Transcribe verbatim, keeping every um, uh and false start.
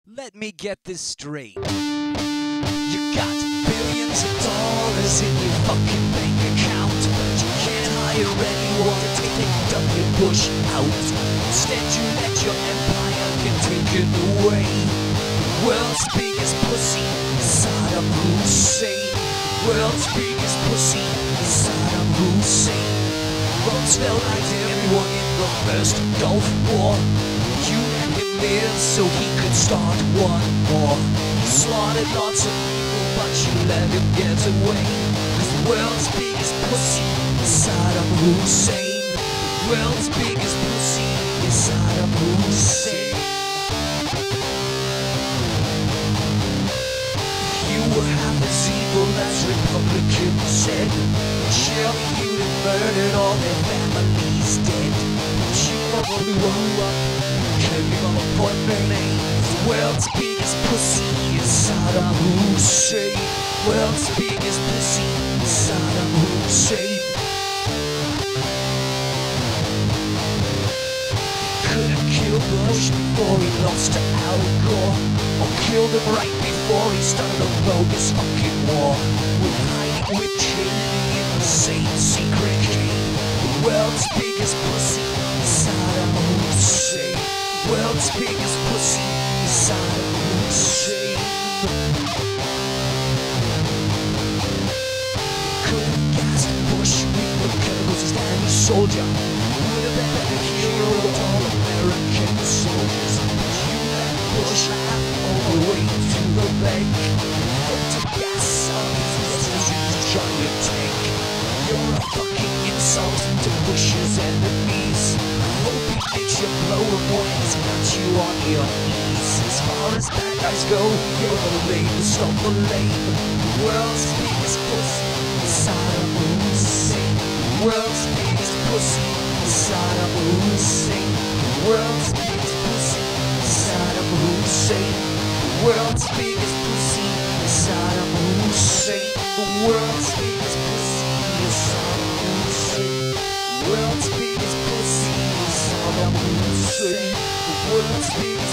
Let me get this straight. You got billions of dollars in your fucking bank account, but you can't hire anyone to take W. Bush out. Instead you let your empire get taken away. World's biggest pussy, Saddam Hussein. World's biggest pussy, Saddam Hussein. Rumsfeld liked everyone in the first Gulf War. You let him live so he could start one more. He slaughtered lots of people, but you let him get away. Cause the world's biggest pussy is Saddam Hussein. The world's biggest pussy is Saddam Hussein. You were half as evil as Republicans said. Surely you'd have murdered all their families dead. But you probably woke up claiming all appointment names. The world's biggest pussy is Saddam Hussein. World's biggest pussy is Saddam Hussein. Could have killed Bush before he lost to Al Gore, or killed him right before he started a bogus fucking war. With hiding with Cheney in the same secret game. The world's biggest pussy is Saddam Hussein. World's biggest pussy is Saddam Hussein. Could have gassed Bush with chemicals as Danny Soldier. Would have been a hero of all American soldiers. But you let Bush laugh all the way to the bank. Put to gas on his resolutions, giant tank. You're a fucking insult to Bush's enemies. I hope he makes you blow him when he's got you on your knees. As far as bad guys go, you're the lamest of the lame. The world's biggest pussy is Saddam Hussein. The world's biggest pussy is Saddam Hussein. The world's biggest pussy is Saddam Hussein. The world's biggest pussy is Saddam Hussein. The world's biggest pussy is Saddam Hussein. The world's biggest pussy is Saddam Hussein. The world's biggest